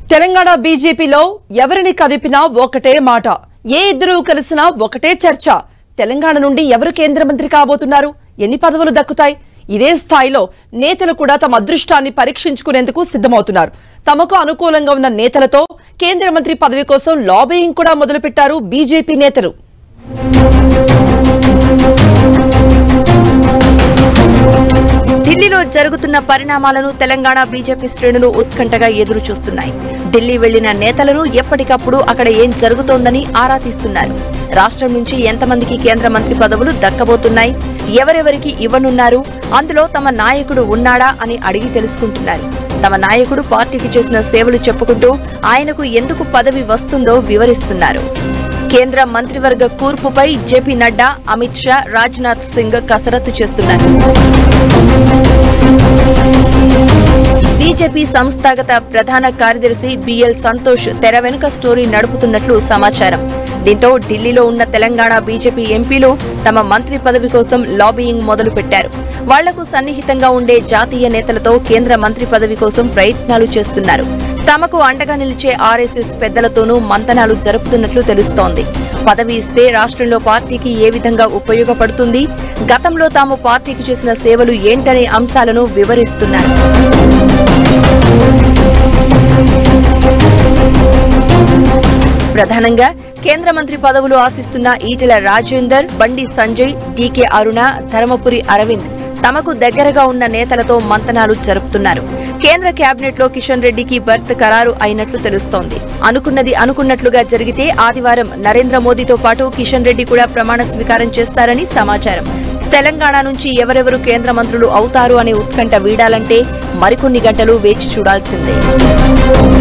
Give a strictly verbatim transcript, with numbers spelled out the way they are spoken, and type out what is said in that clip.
తెలంగాణ బీజేపీలో ఎవరిని కదిపినా ఒకటే మాట, ఏ ఇద్దరు కలిసినా ఒకటే చర్చ. తెలంగాణ నుండి ఎవరు కేంద్ర మంత్రి కాబోతున్నారు, ఎన్ని పదవులు దక్కుతాయి? ఇదే స్థాయిలో నేతలు కూడా తమ అదృష్టాన్ని పరీక్షించుకునేందుకు సిద్ధమవుతున్నారు. తమకు అనుకూలంగా ఉన్న నేతలతో కేంద్ర మంత్రి పదవి కోసం లాబింగ్ కూడా మొదలుపెట్టారు బీజేపీ నేతలు. ఢిల్లీలో జరుగుతున్న పరిణామాలను తెలంగాణ బీజేపీ శ్రేణులు ఉత్కంఠగా ఎదురు చూస్తున్నాయి. ఢిల్లీ వెళ్లిన నేతలను ఎప్పటికప్పుడు అక్కడ ఏం జరుగుతోందని ఆరా తీస్తున్నారు. రాష్ట్రం నుంచి ఎంతమందికి కేంద్ర మంత్రి పదవులు దక్కబోతున్నాయి, ఎవరెవరికి ఇవ్వనున్నారు, అందులో తమ నాయకుడు ఉన్నాడా అని అడిగి తెలుసుకుంటున్నారు. తమ నాయకుడు పార్టీకి చేసిన సేవలు చెప్పుకుంటూ ఆయనకు ఎందుకు పదవి వస్తుందో వివరిస్తున్నారు. కేంద్ర మంత్రివర్గ కూర్పుపై జేపీ నడ్డా, అమిత్ షా, రాజ్నాథ్ సింగ్ కసరత్తు చేస్తున్నారు. బీజేపీ సంస్థాగత ప్రధాన కార్యదర్శి బిఎల్ సంతోష్ తెర వెనుక స్టోరీ నడుపుతున్నట్లు సమాచారం. దీంతో ఢిల్లీలో ఉన్న తెలంగాణ బీజేపీ ఎంపీలు తమ మంత్రి పదవి కోసం లాబియింగ్ మొదలు పెట్టారు. వాళ్లకు సన్నిహితంగా ఉండే జాతీయ నేతలతో కేంద్ర మంత్రి పదవి కోసం ప్రయత్నాలు చేస్తున్నారు. తమకు అండగా నిలిచే ఆర్ఎస్ఎస్ పెద్దలతోనూ మంతనాలు జరుపుతున్నట్లు తెలుస్తోంది. పదవి ఇస్తే రాష్ట్రంలో పార్టీకి ఏ విధంగా ఉపయోగపడుతుంది, గతంలో తాము పార్టీకి చేసిన సేవలు ఏంటనే అంశాలను వివరిస్తున్నారు. ప్రధానంగా కేంద్ర మంత్రి పదవులు ఆశిస్తున్న ఈటెల రాజేందర్, బండి సంజయ్, డీకే అరుణ, ధర్మపురి అరవింద్ తమకు దగ్గరగా ఉన్న నేతలతో మంతనాలు జరుపుతున్నారు. కేంద్ర కేబినెట్ లో కిషన్ రెడ్డికి బర్త్ ఖరారు అయినట్లు తెలుస్తోంది. అనుకున్నది అనుకున్నట్లుగా జరిగితే ఆదివారం నరేంద్ర మోదీతో పాటు కిషన్ రెడ్డి కూడా ప్రమాణ స్వీకారం చేస్తారని సమాచారం. తెలంగాణ నుంచి ఎవరెవరు కేంద్ర మంత్రులు అవుతారు అనే ఉత్కంఠ వీడాలంటే మరికొన్ని గంటలు వేచి చూడాల్సిందే.